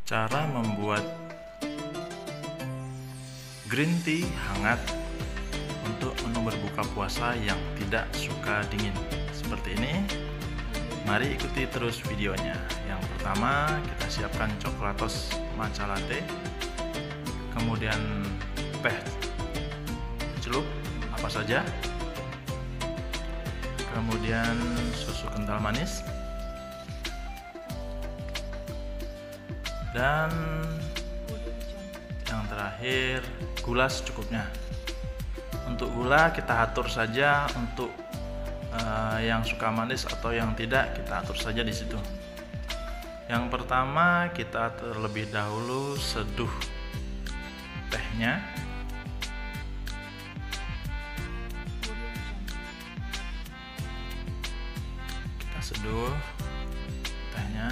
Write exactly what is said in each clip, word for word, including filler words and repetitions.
Cara membuat green tea hangat untuk menu berbuka puasa yang tidak suka dingin seperti ini. Mari ikuti terus videonya. Yang pertama, kita siapkan coklatos matcha latte, kemudian teh celup apa saja, kemudian susu kental manis, dan yang terakhir gula secukupnya. Untuk gula kita atur saja, untuk uh, yang suka manis atau yang tidak kita atur saja di situ. Yang pertama, kita terlebih dahulu seduh tehnya. Kita seduh tehnya.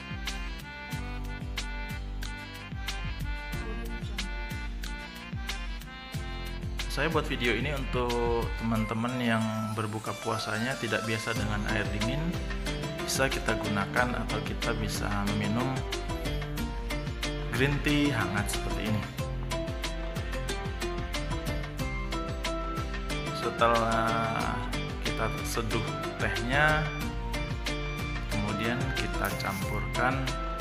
Saya buat video ini untuk teman-teman yang berbuka puasanya tidak biasa dengan air dingin. Bisa kita gunakan atau kita bisa minum green tea hangat seperti ini. Setelah kita seduh tehnya, kemudian kita campurkan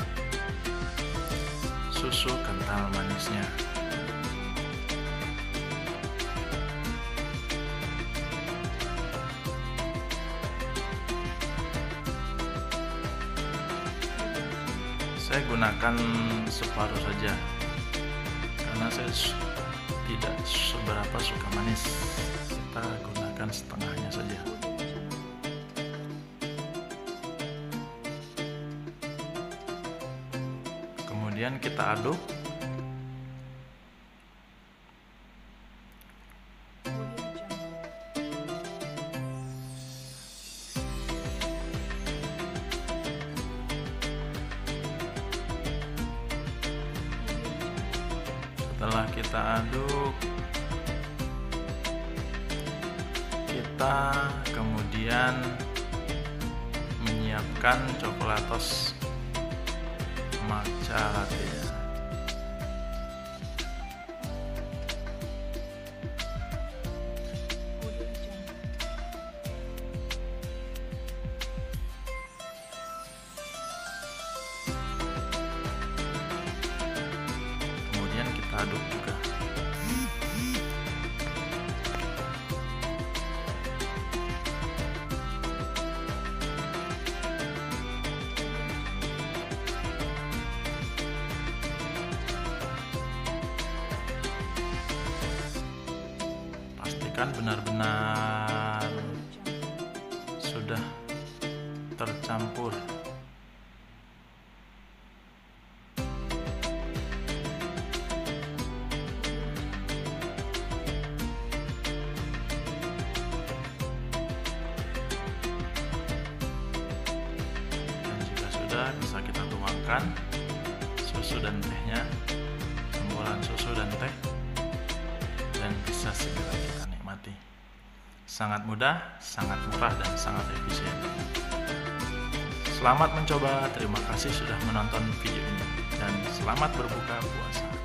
susu kental manisnya. Saya gunakan separuh saja karena saya tidak seberapa suka manis. Kita gunakan setengahnya saja. Kemudian kita aduk. Setelah kita aduk, kita kemudian menyiapkan coklatos matcha latte. Aduk juga. Pastikan benar-benar sudah tercampur. Bisa kita tuangkan susu dan tehnya, campuran susu dan teh, dan bisa segera kita nikmati. Sangat mudah, sangat murah, dan sangat efisien. Selamat mencoba, terima kasih sudah menonton video ini, dan selamat berbuka puasa.